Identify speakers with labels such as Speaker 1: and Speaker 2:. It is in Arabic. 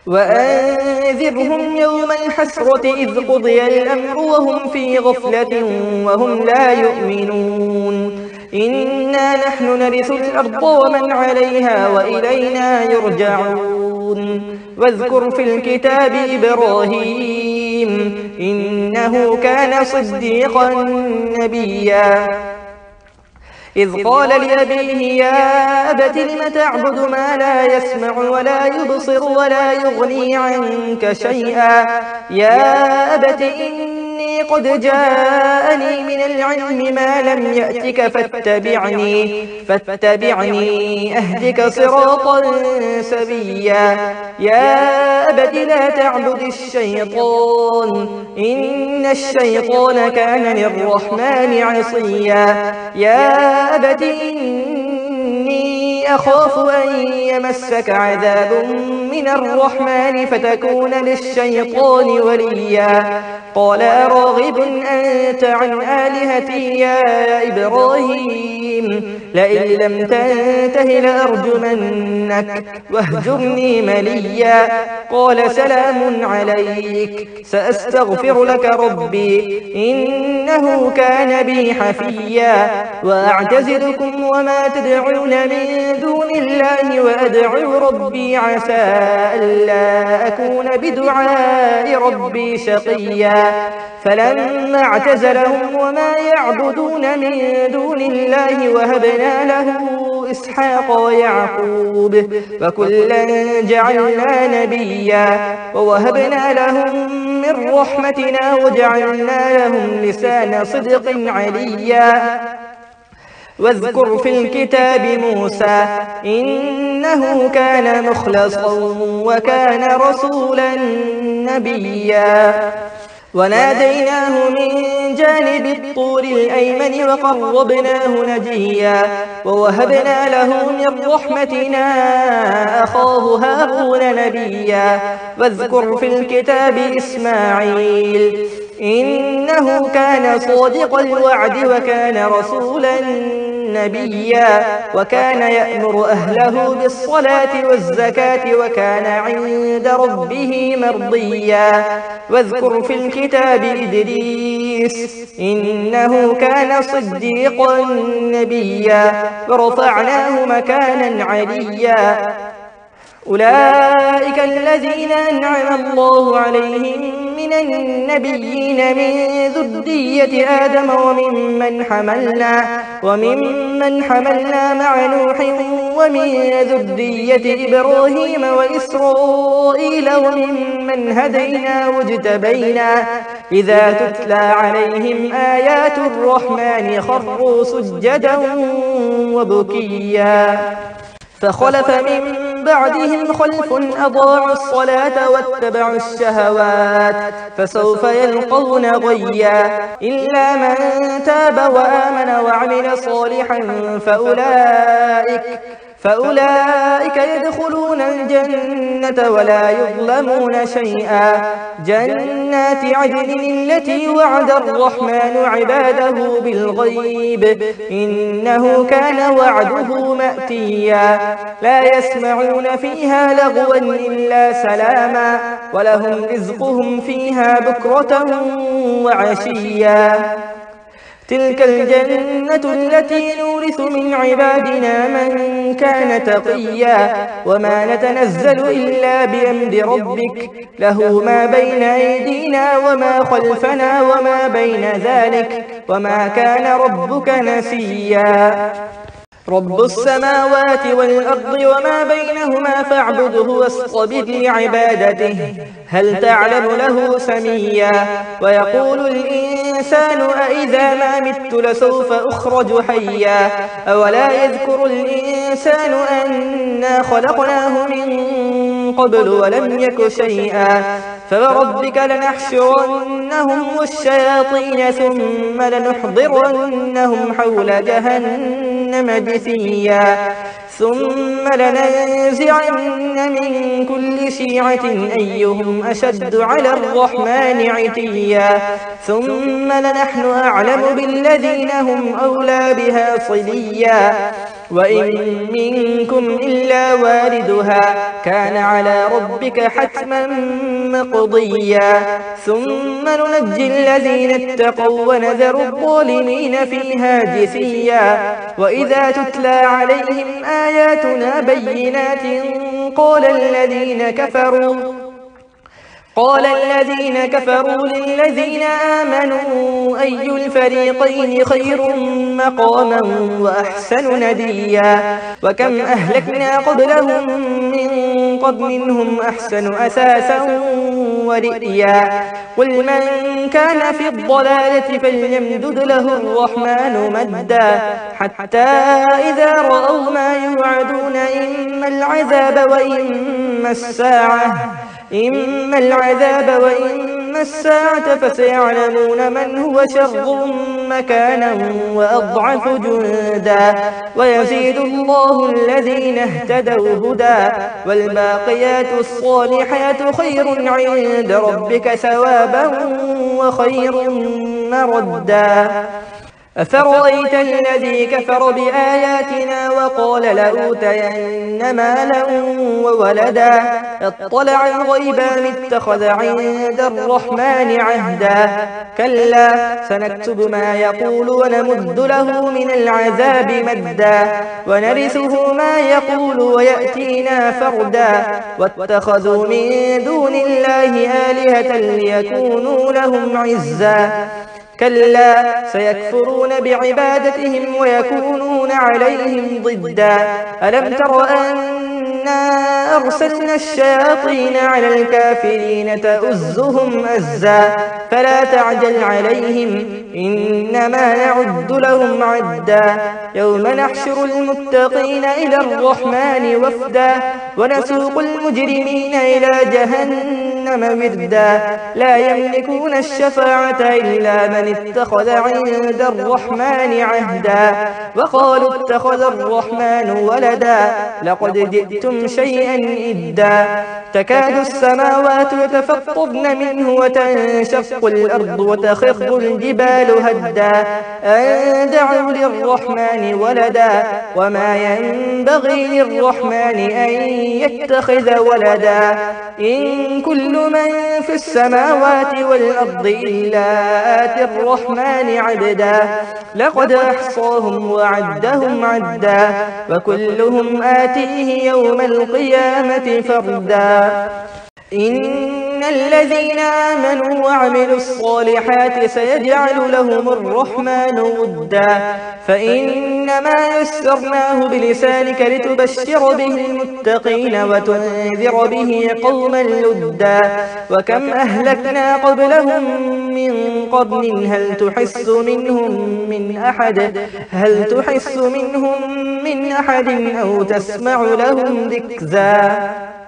Speaker 1: وأنذرهم يوم الحسرة إذ قضي الأمر وهم في غفلة وهم لا يؤمنون إنا نحن نرث الأرض ومن عليها وإلينا يرجعون واذكر في الكتاب إبراهيم إنه كان صديقا نبيا إذ قال لأبيه يا أبت لم تعبد ما لا يسمع ولا يبصر ولا يغني عنك شيئا يا أبت إني قد جاءني من العلم ما لم يأتك فاتبعني أهدك صراطا سويا يا أبت لا تعبد الشيطان إن الشيطان كان للرحمن عصيا يا أبت إني أخاف أن يمسك عذاب من الرحمن فتكون للشيطان وليا قال أراغب أنت عن آلهتي يا إبراهيم لئن لم تنته لأرجمنك واهجرني مليا قال سلام عليك سأستغفر لك ربي إنه كان بي حفيا وأعتزلكم وما تدعون من دون الله وأدعو ربي عسى ألا أكون بدعاء ربي شقيا فلما اعتزلهم وما يعبدون من دون الله وهبنا له إسحاق ويعقوب وكلا جعلنا نبيا ووهبنا لهم من رحمتنا وجعلنا لهم لسان صدق عليا واذكر في الكتاب موسى إنه كان مخلصا وكان رسولا نبيا وناديناه من جانب الطور الأيمن وقربناه نجيا ووهبنا له من رحمتنا أخاه هارون نبيا واذكر في الكتاب إسماعيل إنه كان صادق الوعد وكان رسولا نبيا وكان يأمر أهله بالصلاة والزكاة وكان عند ربه مرضيا واذكر في الكتاب إدريس إنه كان صديقا نبيا ورفعناه مكانا عليا أولئك الذين أنعم الله عليهم من النبيين من ذرية آدم وممن حملنا مع نوح ومن ذرية إبراهيم وإسرائيل وممن هدينا واجتبينا إذا تتلى عليهم آيات الرحمن خروا سجدا وبكيا فخلف من بعدهم خلف أضاعوا الصلاة واتبعوا الشهوات فسوف يلقون غيا إلا من تاب وآمن وعمل صالحا فأولئك يدخلون الجنة ولا يظلمون شيئا جنات عدن التي وعد الرحمن عباده بالغيب إنه كان وعده مأتيا لا يسمعون فيها لغوا إلا سلاما ولهم رزقهم فيها بكرة وعشيا تلك الجنة التي نورث من عبادنا من كان تقيا وما نتنزل إلا بأمر ربك له ما بين أيدينا وما خلفنا وما بين ذلك وما كان ربك نسيا رب السماوات والأرض وما بينهما فاعبده واصطبر لعبادته هل تعلم له سميا ويقول الإنسان أإذا ما مت لسوف أخرج حيا أولا يذكر الإنسان أنا خلقناه من قبل ولم يك شيئا فوربك لنحشرنهم والشياطين ثم لنحضرنهم حول جهنم جثيا ثم لننزعن من كل شيعة أيهم أشد على الرحمن عتيا ثم لنحن أعلم بالذين هم أولى بها صليا وإن منكم إلا واردها كان على ربك حتما مقضيا ثم ننجي الذين اتقوا ونذر الظالمين فيها جثيا وإذا تتلى عليهم آياتنا بينات قال الذين كفروا للذين آمنوا أي الفريقين خير مقاما وأحسن نديا وكم أهلكنا قبلهم من قرن هم أحسن أثاثا ورئيا قل من كان في الضلالة فليمدد له الرحمن مدا حتى إذا رأوا ما يوعدون إما العذاب وإما الساعة فسيعلمون من هو شر مكانا وأضعف جندا ويزيد الله الذين اهتدوا هدى والباقيات الصالحات خير عند ربك ثوابا وخير مردا أفرأيت الذي كفر بآياتنا وقال لأوتين مالا وولدا اطلع الغيب أم اتخذ عند الرحمن عهدا كلا سنكتب ما يقول ونمد له من العذاب مدا ونرثه ما يقول ويأتينا فردا واتخذوا من دون الله آلهة ليكونوا لهم عزا كلا سيكفرون بعبادتهم ويكونون عليهم ضدا ألم تر أنا أرسلنا الشياطين على الكافرين تؤزهم أزا فلا تعجل عليهم إنما نعد لهم عدا يوم نحشر المتقين إلى الرحمن وفدا ونسوق المجرمين إلى جهنم وردا لا يملكون الشفاعة إلا من اتخذ عند الرحمن عهدا وقالوا اتخذ الرحمن ولدا لقد جئتم شيئا إدا تكاد السماوات يتفطرن منه وتنشق الأرض وتخر الجبال هدا أن دعوا للرحمن ولدا وما ينبغي للرحمن أن يتخذ ولدا إن كل من في السماوات والأرض إلا آتي الرحمن عبدا لقد أحصاهم وعدهم عدا وكلهم آتيه يوم القيامة فردا إن الذين آمنوا وعملوا الصالحات سيجعل لهم الرحمن ودا فإنما يسرناه بلسانك لتبشر به المتقين وتنذر به قوما لدا وكم أهلكنا قبلهم من قرن هل تحس منهم من أحد أو تسمع لهم ركزا